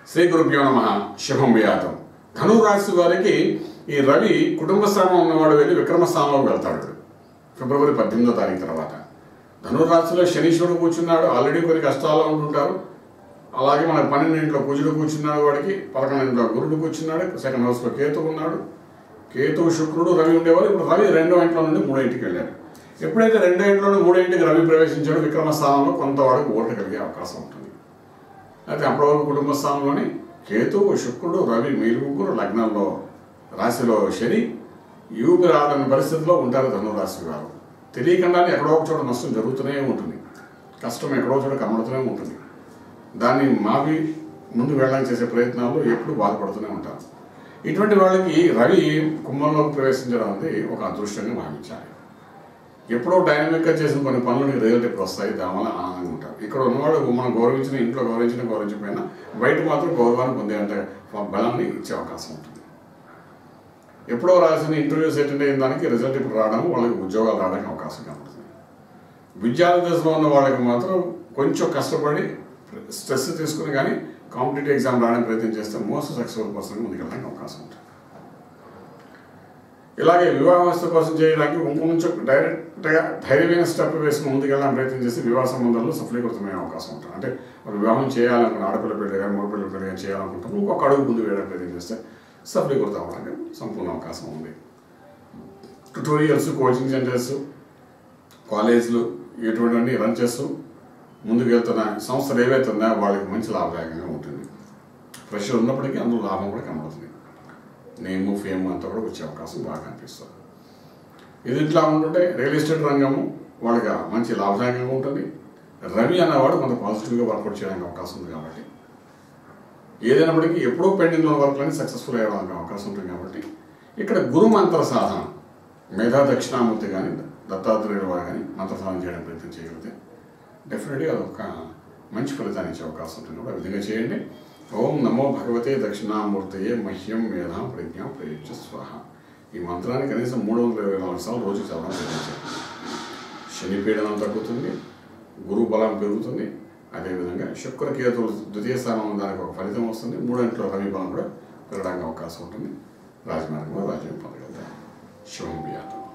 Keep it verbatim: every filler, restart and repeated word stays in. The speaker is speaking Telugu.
శ్రీ గురుభ్యో నమః. శుభం వ్యాతం. ధనురాశి వారికి ఈ రవి కుటుంబ స్థానం ఉన్నవాడు వెళ్ళి విక్రమ స్థానంలోకి వెళ్తాడు ఫిబ్రవరి పద్దెనిమిదో తారీఖు తర్వాత. ధనురాశిలో శనీశ్వరుడు కూర్చున్నాడు, ఆల్రెడీ కొన్ని కష్టాల్లో ఉంటుంటారు. అలాగే మన పన్నెండింట్లో కుజుడు కూర్చున్నాడు, వాడికి పదకొండింట్లో గురుడు కూర్చున్నాడు, సెకండ్ హౌస్లో కేతువు ఉన్నాడు. కేతువు శుక్రుడు రవి ఉండేవారు. ఇప్పుడు రవి రెండో ఇంట్లో నుండి మూడో ఇంటికి వెళ్ళాడు. ఎప్పుడైతే రెండో ఇంట్లో నుండి మూడో ఇంటికి రవి ప్రవేశించాడో విక్రమ స్థానంలో కొంతవాడికి ఓటు కలిగే అవకాశం ఉంటుంది. అయితే అప్పటివరకు కుటుంబ స్థానంలోని కేతువు శుక్రుడు రవి మీరు ముగ్గురు లగ్నంలో రాశిలో శని యూపి రావడానికి పరిస్థితిలో ఉంటారు ధనురాశి వారు. తెలియకుండానే ఎక్కడో ఒక చోట నష్టం జరుగుతూనే ఉంటుంది, కష్టం ఎక్కడో చోట కనబడుతూనే ఉంటుంది. దాన్ని మావి ముందు వెళ్ళడానికి చేసే ప్రయత్నాల్లో ఎప్పుడు బాధపడుతూనే ఉంటారు. ఇటువంటి వాళ్ళకి రవి కుంభంలోకి ప్రవేశించడం అనేది ఒక అదృష్టంగా భావించాలి. ఎప్పుడో డైనమిక్గా చేసిన కొన్ని పనులకు రిజల్ట్ ఇప్పుడు వస్తాయి, దానివల్ల ఆనందంగా ఉంటారు. ఇక్కడ ఉన్నవాడు మనం గౌరవించిన ఇంట్లో గౌరవించిన గౌరవించకపోయినా బయట మాత్రం గౌరవాన్ని పొందే అంటే బలాన్ని ఇచ్చే అవకాశం ఉంటుంది. ఎప్పుడో రాసిన ఇంటర్వ్యూస్ అటెండ్ అయిన దానికి రిజల్ట్ ఇప్పుడు రావడం, వాళ్ళకి ఉద్యోగాలు రావడానికి అవకాశం కనబడుతుంది. విద్యార్థి దశలో ఉన్న వాళ్ళకి మాత్రం కొంచెం కష్టపడి స్ట్రెస్ తీసుకుని కానీ కాంపిటేటివ్ ఎగ్జామ్ రావడానికి ప్రయత్నం చేస్తే మోస్ట్ సక్సెస్ఫుల్ పర్సన్గా ముందుకెళ్ళడానికి అవకాశం ఉంటుంది. ఇలాగే వివాహ వ్యవస్థ కోసం చేయడానికి ఇంకొంచెం డైరెక్ట్గా ధైర్యమైన స్టెప్ వేసుకుని ముందుకెళ్ళడానికి ప్రయత్నం చేసి వివాహ సంబంధాల్లో సఫలీకృతమయ్యే అవకాశం ఉంటుంది. అంటే మరి వివాహం చేయాలనుకున్న ఆడపిల్ల పెళ్లి కానీ మగ పిల్లల పెళ్లి కానీ చేయాలనుకుంటాం, ఇంకొక అడుగు ముందు వేయడానికి ప్రయత్నం చేస్తే సఫలీకృతం అవ్వడానికి సంపూర్ణ అవకాశం ఉంది. ట్యూటోరియల్స్, కోచింగ్ సెంటర్స్, కాలేజీలు ఇటువంటివన్నీ రన్ చేస్తూ ముందుకు వెళ్తున్న సంస్థలు ఏవైతే ఉన్నాయో వాళ్ళకి మంచి లాభదాయకంగా ఉంటుంది. ప్రెషర్ ఉన్నప్పటికీ అందులో లాభం కూడా కనబడుతుంది. నేము ఫేమ్ అంతా కూడా వచ్చే అవకాశం బాగా కనిపిస్తుంది. ఇది ఇట్లా ఉంటుంటే రియల్ ఎస్టేట్ రంగము వాళ్ళకి మంచి లాభదాయకంగా ఉంటుంది. రవి అన్నవాడు కొంత పాజిటివ్గా వర్కౌట్ చేయడానికి అవకాశం ఉంది. కాబట్టి ఏదైనప్పటికీ ఎప్పుడో పెండింగ్లో వర్క్లని సక్సెస్ఫుల్ అయ్యడానికి అవకాశం ఉంటుంది. కాబట్టి ఇక్కడ గురు మంత్ర సాధన, మేధా దక్షిణామూర్తి కానీ దత్తాత్రేయుడు వారు కానీ మంత్ర సాధన చేయడానికి ప్రయత్నం చేయగలిగితే డెఫినెట్గా అదొక మంచి ఫలితాన్ని ఇచ్చే అవకాశం ఉంటుంది. కూడా ఆ విధంగా చేయండి. ఓం నమో భగవతే దక్షిణామూర్తయే మహ్యం మేధా ప్రజ్ఞ ప్రయుజ్య స్వాహ. ఈ మంత్రాన్ని కనీసం మూడు వందల ఇరవై నాలుగు సార్లు రోజు చదవడం ప్రయత్నించాలి. శని పీడనం తగ్గుతుంది, గురు బలం పెరుగుతుంది. అదేవిధంగా శుక్ర కేతువులు ద్వితీయ స్థానంలో దానికి ఒక ఫలితం వస్తుంది. మూడింట్లో రవి బలం కూడా పెరగడానికి అవకాశం ఉంటుంది. రాజమార్గంలో రాజ్యం పొందగలుగుతారు. శుభం వ్యాతం.